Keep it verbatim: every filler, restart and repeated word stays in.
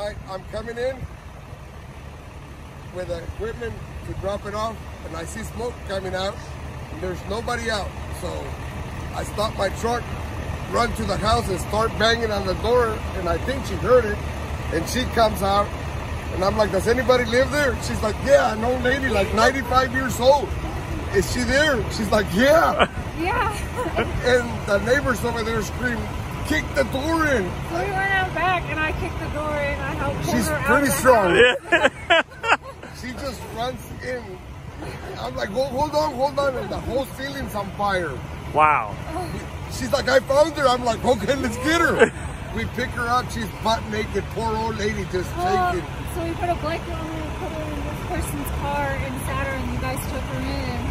I, I'm coming in with the equipment to drop it off, and I see smoke coming out, and there's nobody out. So I stop my truck, run to the house, and start banging on the door, and I think she heard it, and she comes out, and I'm like, does anybody live there? She's like, yeah, an old lady, like ninety-five years old. Is she there? She's like, yeah. Yeah. And the neighbors over there scream, kick the door in. So we went out back, and I kicked the door in. I helped pull She's her out pretty of the strong. house. She just runs in. I'm like, hold, hold on, hold on. And the whole ceiling's on fire. Wow. She's like, I found her. I'm like, okay, let's get her. We pick her up. She's butt naked. Poor old lady just Oh, shaking. so we put a blanket on her and put her in this person's car and sat her, and you guys took her in.